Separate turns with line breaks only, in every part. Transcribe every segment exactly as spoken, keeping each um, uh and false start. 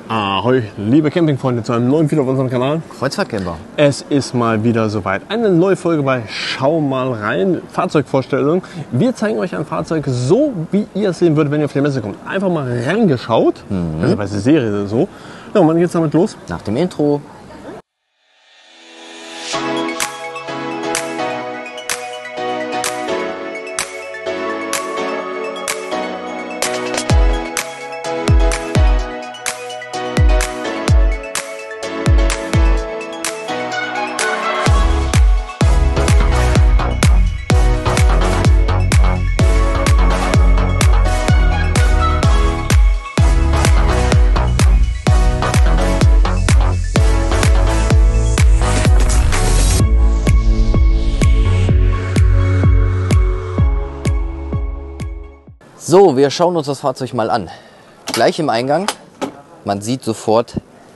Ahoi, liebe Campingfreunde, zu einem neuen Video auf unserem Kanal.
Kreuzfahrtcamper.
Es ist mal wieder soweit. Eine neue Folge bei Schau mal rein. Fahrzeugvorstellung. Wir zeigen euch ein Fahrzeug so, wie ihr es sehen würdet, wenn ihr auf die Messe kommt. Einfach mal reingeschaut. Mhm. Also bei der Serie so. Ja, und wann geht's damit los?
Nach dem Intro. So, wir schauen uns das Fahrzeug mal an. Gleich im Eingang, man sieht sofort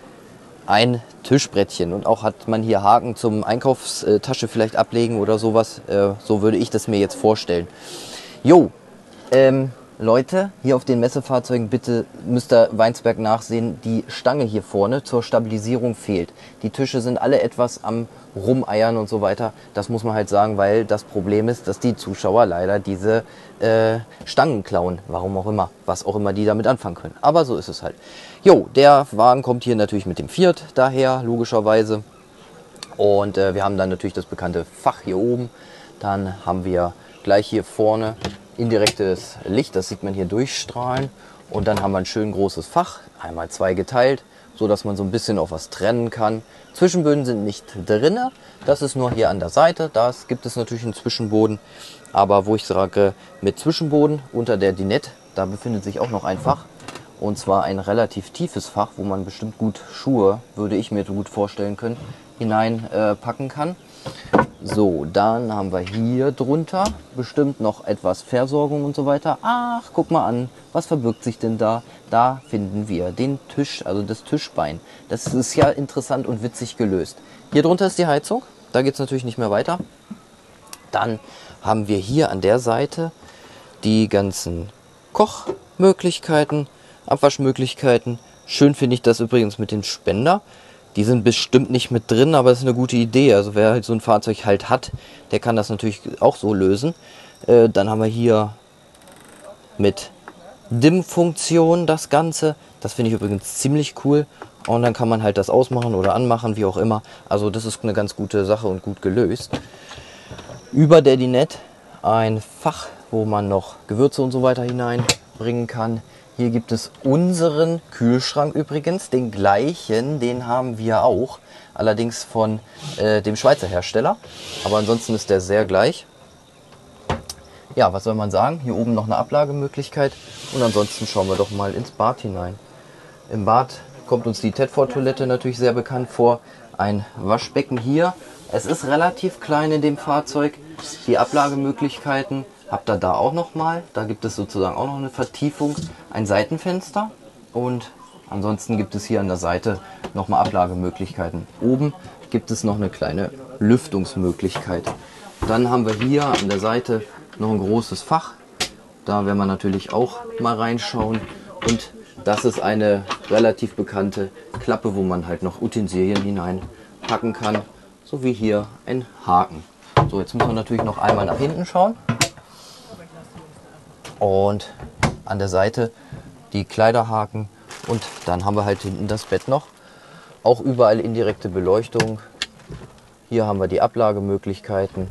ein Tischbrettchen und auch hat man hier Haken zum Einkaufstasche vielleicht ablegen oder sowas. Äh, so würde ich das mir jetzt vorstellen. Jo, ähm, Leute, hier auf den Messefahrzeugen bitte müsst ihr Weinsberg nachsehen, die Stange hier vorne zur Stabilisierung fehlt. Die Tische sind alle etwas am Rumeiern und so weiter. Das muss man halt sagen, weil das Problem ist, dass die Zuschauer leider diese äh, Stangen klauen. Warum auch immer, was auch immer die damit anfangen können. Aber so ist es halt. Jo, der Wagen kommt hier natürlich mit dem Fiat daher, logischerweise. Und äh, wir haben dann natürlich das bekannte Fach hier oben. Dann haben wir gleich hier vorne indirektes Licht, das sieht man hier durchstrahlen. Und dann haben wir ein schön großes Fach, einmal zwei geteilt, so dass man so ein bisschen auch was trennen kann. Zwischenböden sind nicht drin, das ist nur hier an der Seite. Da gibt es natürlich einen Zwischenboden, aber wo ich sage mit Zwischenboden unter der Dinette, da befindet sich auch noch ein Fach. Und zwar ein relativ tiefes Fach, wo man bestimmt gut Schuhe, würde ich mir gut vorstellen können, hineinpacken äh, kann. So, dann haben wir hier drunter bestimmt noch etwas Versorgung und so weiter. Ach, guck mal an, was verbirgt sich denn da? Da finden wir den Tisch, also das Tischbein. Das ist ja interessant und witzig gelöst. Hier drunter ist die Heizung, da geht es natürlich nicht mehr weiter. Dann haben wir hier an der Seite die ganzen Kochmöglichkeiten, Abwaschmöglichkeiten. Schön finde ich das übrigens mit den Spender. Die sind bestimmt nicht mit drin, aber das ist eine gute Idee. Also wer halt so ein Fahrzeug halt hat, der kann das natürlich auch so lösen. Äh, dann haben wir hier mit Dimm-Funktion das Ganze. Das finde ich übrigens ziemlich cool. Und dann kann man halt das ausmachen oder anmachen, wie auch immer. Also das ist eine ganz gute Sache und gut gelöst. Über der Dinette ein Fach, wo man noch Gewürze und so weiter hineinbringen kann. Hier gibt es unseren Kühlschrank übrigens, den gleichen, den haben wir auch, allerdings von äh, dem Schweizer Hersteller, aber ansonsten ist der sehr gleich. Ja, was soll man sagen, hier oben noch eine Ablagemöglichkeit und ansonsten schauen wir doch mal ins Bad hinein. Im Bad kommt uns die Tedford-Toilette natürlich sehr bekannt vor, ein Waschbecken hier. Es ist relativ klein in dem Fahrzeug, die Ablagemöglichkeiten habt ihr da auch noch mal. Da gibt es sozusagen auch noch eine Vertiefung, ein Seitenfenster und ansonsten gibt es hier an der Seite noch mal Ablagemöglichkeiten. Oben gibt es noch eine kleine Lüftungsmöglichkeit. Dann haben wir hier an der Seite noch ein großes Fach. Da werden wir natürlich auch mal reinschauen und das ist eine relativ bekannte Klappe, wo man halt noch Utensilien hineinpacken kann, sowie hier ein Haken. So, jetzt müssen wir natürlich noch einmal nach hinten schauen. Und an der Seite die Kleiderhaken und dann haben wir halt hinten das Bett noch. Auch überall indirekte Beleuchtung. Hier haben wir die Ablagemöglichkeiten.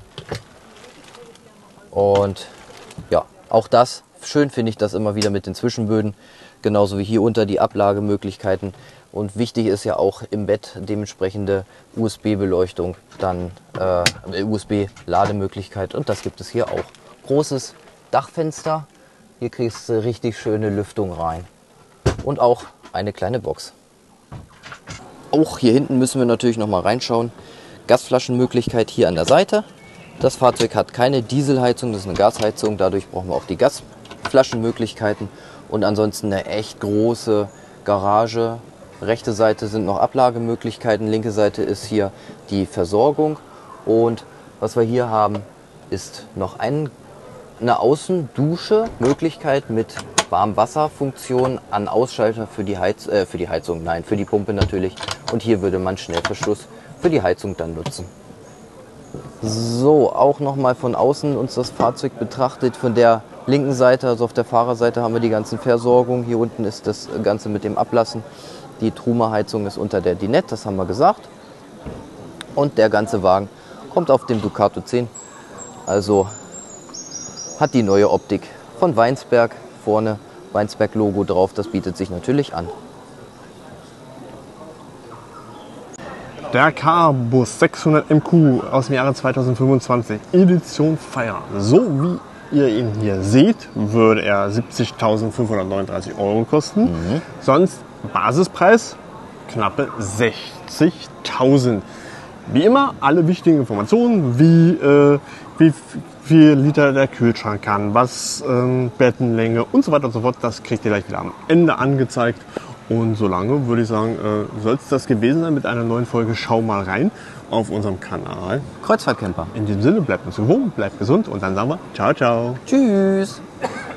Und ja, auch das, schön finde ich das immer wieder mit den Zwischenböden. Genauso wie hier unter die Ablagemöglichkeiten. Und wichtig ist ja auch im Bett dementsprechende U S B-Beleuchtung, dann äh, U S B-Lademöglichkeit und das gibt es hier auch. Großes Dachfenster. Hier kriegst du richtig schöne Lüftung rein. Und auch eine kleine Box. Auch hier hinten müssen wir natürlich noch mal reinschauen. Gasflaschenmöglichkeit hier an der Seite. Das Fahrzeug hat keine Dieselheizung, das ist eine Gasheizung. Dadurch brauchen wir auch die Gasflaschenmöglichkeiten. Und ansonsten eine echt große Garage. Rechte Seite sind noch Ablagemöglichkeiten. Linke Seite ist hier die Versorgung. Und was wir hier haben, ist noch ein eine Außendusche, Möglichkeit mit Warmwasserfunktion an Ausschalter für die, Heiz äh, für die Heizung, nein, für die Pumpe natürlich. Und hier würde man Schnellverschluss für die Heizung dann nutzen. So, auch nochmal von außen uns das Fahrzeug betrachtet. Von der linken Seite, also auf der Fahrerseite, haben wir die ganzen Versorgungen. Hier unten ist das Ganze mit dem Ablassen. Die Truma-Heizung ist unter der Dinette, das haben wir gesagt. Und der ganze Wagen kommt auf dem Ducato zehn. Also hat die neue Optik von Weinsberg. Vorne Weinsberg-Logo drauf, das bietet sich natürlich an.
Der K-Bus sechshundert M Q aus dem Jahre zweitausendfünfundzwanzig, Edition Fire. So wie ihr ihn hier seht, würde er siebzigtausendfünfhundertneununddreißig Euro kosten. Mhm. Sonst Basispreis knappe sechzigtausend. Wie immer alle wichtigen Informationen, wie, äh, wie viel Liter der Kühlschrank kann, was ähm, Bettenlänge und so weiter und so fort, das kriegt ihr gleich wieder am Ende angezeigt. Und solange würde ich sagen, äh, soll es das gewesen sein mit einer neuen Folge Schau mal rein auf unserem Kanal
Kreuzfahrtcamper.
In diesem Sinne, bleibt uns gewogen, bleibt gesund und dann sagen wir ciao, ciao.
Tschüss.